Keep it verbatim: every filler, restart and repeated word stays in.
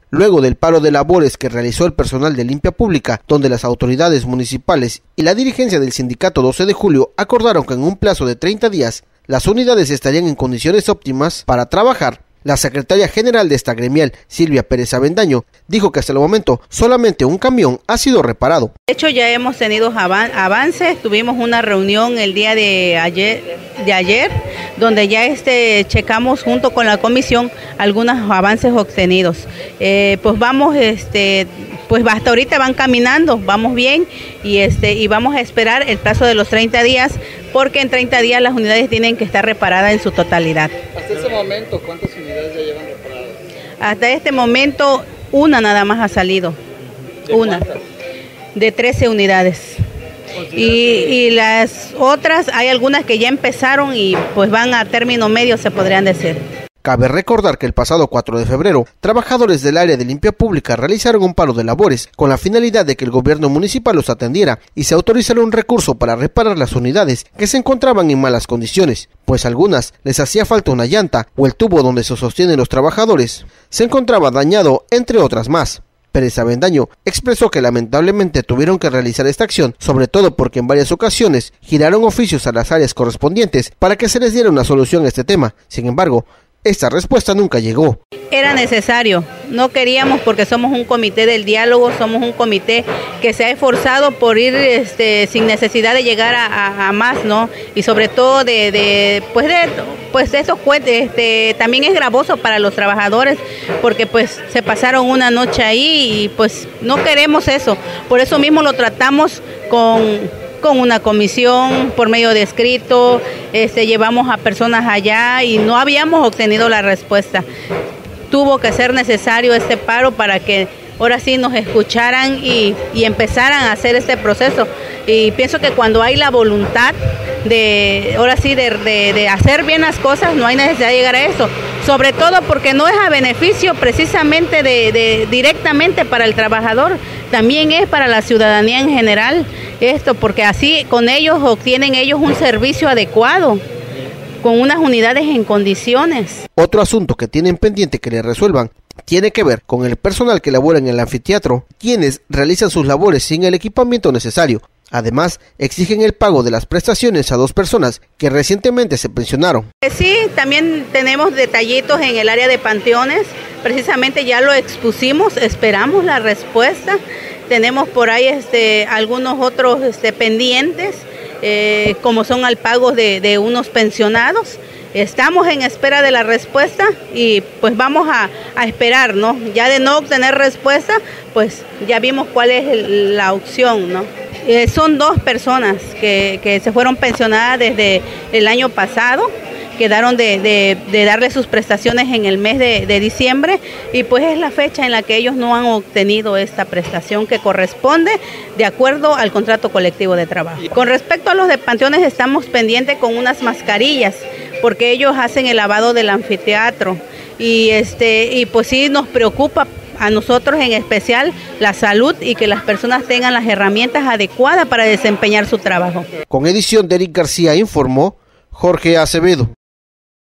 luego del paro de labores que realizó el personal de Limpia Pública, donde las autoridades municipales y la dirigencia del sindicato doce de julio acordaron que en un plazo de treinta días las unidades estarían en condiciones óptimas para trabajar. La secretaria general de esta gremial, Silvia Pérez Avendaño, dijo que hasta el momento solamente un camión ha sido reparado. De hecho, ya hemos tenido avances. Tuvimos una reunión el día de ayer, de ayer donde ya este, checamos junto con la comisión algunos avances obtenidos. Eh, pues vamos, este, pues hasta ahorita van caminando, vamos bien y, este, y vamos a esperar el plazo de los treinta días, porque en treinta días las unidades tienen que estar reparadas en su totalidad. Hasta ese momento, ¿cuántas unidades ya llevan reparadas? Hasta este momento, una nada más ha salido. ¿De una. cuántas? De trece unidades. Y, y las otras, hay algunas que ya empezaron y pues van a término medio, se podrían decir. Cabe recordar que el pasado cuatro de febrero, trabajadores del área de Limpia Pública realizaron un paro de labores con la finalidad de que el gobierno municipal los atendiera y se autorizara un recurso para reparar las unidades que se encontraban en malas condiciones, pues a algunas les hacía falta una llanta o el tubo donde se sostienen los trabajadores se encontraba dañado, entre otras más. Pérez Avendaño expresó que lamentablemente tuvieron que realizar esta acción, sobre todo porque en varias ocasiones giraron oficios a las áreas correspondientes para que se les diera una solución a este tema. Sin embargo, esta respuesta nunca llegó. Era necesario, no queríamos porque somos un comité del diálogo, somos un comité que se ha esforzado por ir este, sin necesidad de llegar a, a, a más, ¿no? Y sobre todo de, de pues de pues de esos cohetes, este, también es gravoso para los trabajadores porque pues se pasaron una noche ahí y pues no queremos eso, por eso mismo lo tratamos con con una comisión por medio de escrito, este, llevamos a personas allá y no habíamos obtenido la respuesta. Tuvo que ser necesario este paro para que ahora sí nos escucharan y, y empezaran a hacer este proceso. Y pienso que cuando hay la voluntad de, ahora sí, de, de, de hacer bien las cosas, no hay necesidad de llegar a eso. Sobre todo porque no es a beneficio precisamente de, de directamente para el trabajador, también es para la ciudadanía en general esto, porque así con ellos obtienen ellos un servicio adecuado, con unas unidades en condiciones. Otro asunto que tienen pendiente que le resuelvan tiene que ver con el personal que labora en el anfiteatro, quienes realizan sus labores sin el equipamiento necesario. Además, exigen el pago de las prestaciones a dos personas que recientemente se pensionaron. Sí, también tenemos detallitos en el área de panteones, precisamente ya lo expusimos, esperamos la respuesta. Tenemos por ahí este, algunos otros este, pendientes, eh, como son al pago de, de unos pensionados. Estamos en espera de la respuesta y pues vamos a, a esperar, ¿no? Ya de no obtener respuesta, pues ya vimos cuál es el, la opción, ¿no? Eh, son dos personas que, que se fueron pensionadas desde el año pasado, quedaron de, de, de darle sus prestaciones en el mes de, de diciembre y pues es la fecha en la que ellos no han obtenido esta prestación que corresponde de acuerdo al contrato colectivo de trabajo. Con respecto a los de panteones estamos pendientes con unas mascarillas porque ellos hacen el lavado del anfiteatro y, este, y pues sí nos preocupa a nosotros en especial la salud y que las personas tengan las herramientas adecuadas para desempeñar su trabajo. Con edición de Eric García informó Jorge Acevedo.